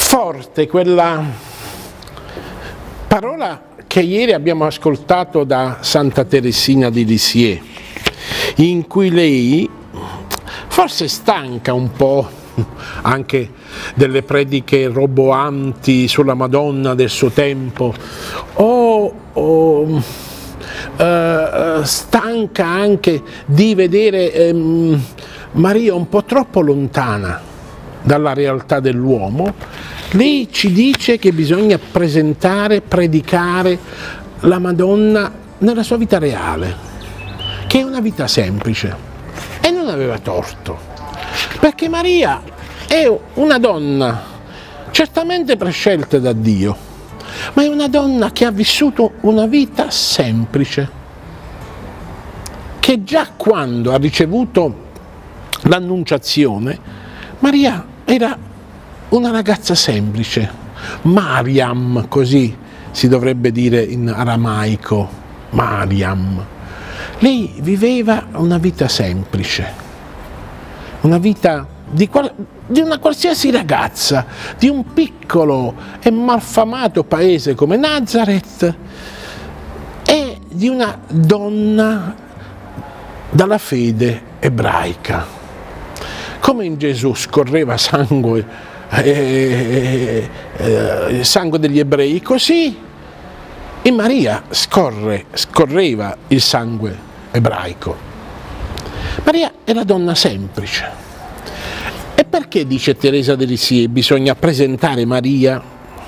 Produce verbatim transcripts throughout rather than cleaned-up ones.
forte quella parola che ieri abbiamo ascoltato da Santa Teresina di Lisieux, in cui lei, forse stanca un po' anche delle prediche roboanti sulla Madonna del suo tempo, o, o eh, stanca anche di vedere ehm, Maria un po' troppo lontana dalla realtà dell'uomo, lei ci dice che bisogna presentare, predicare la Madonna nella sua vita reale, che è una vita semplice, e non aveva torto, perché Maria è una donna certamente prescelta da Dio, ma è una donna che ha vissuto una vita semplice, che già quando ha ricevuto l'annunciazione Maria era una ragazza semplice, Mariam, così si dovrebbe dire in aramaico, Mariam. Lei viveva una vita semplice, una vita di, qual di una qualsiasi ragazza, di un piccolo e malfamato paese come Nazareth, e di una donna dalla fede ebraica. Come in Gesù scorreva sangue, eh, eh, sangue degli ebrei, così in Maria scorre, scorreva il sangue ebraico. Maria è una donna semplice. E perché, dice Teresa di Lisieux, bisogna presentare Maria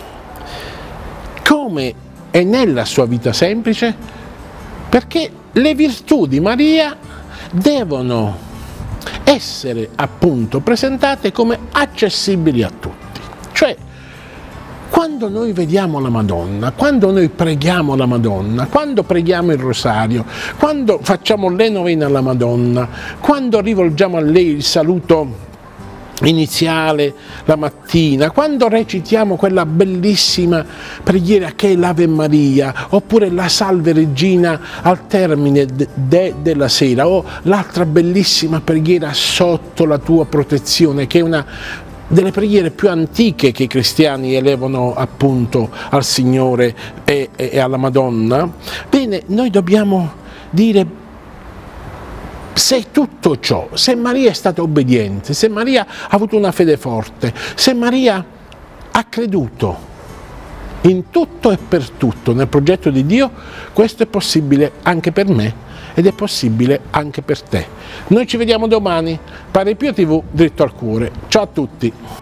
come è nella sua vita semplice? Perché le virtù di Maria devono essere appunto presentate come accessibili a tutti. Cioè, quando noi vediamo la Madonna, quando noi preghiamo la Madonna, quando preghiamo il rosario, quando facciamo le novene alla Madonna, quando rivolgiamo a lei il saluto iniziale la mattina, quando recitiamo quella bellissima preghiera che è l'Ave Maria, oppure la Salve Regina al termine de, de, della sera, o l'altra bellissima preghiera sotto la tua protezione, che è una delle preghiere più antiche che i cristiani elevano appunto al Signore e, e, e alla Madonna. Bene, noi dobbiamo dire: se tutto ciò, se Maria è stata obbediente, se Maria ha avuto una fede forte, se Maria ha creduto in tutto e per tutto nel progetto di Dio, questo è possibile anche per me ed è possibile anche per te. Noi ci vediamo domani, Padre Pio tivù, dritto al cuore. Ciao a tutti!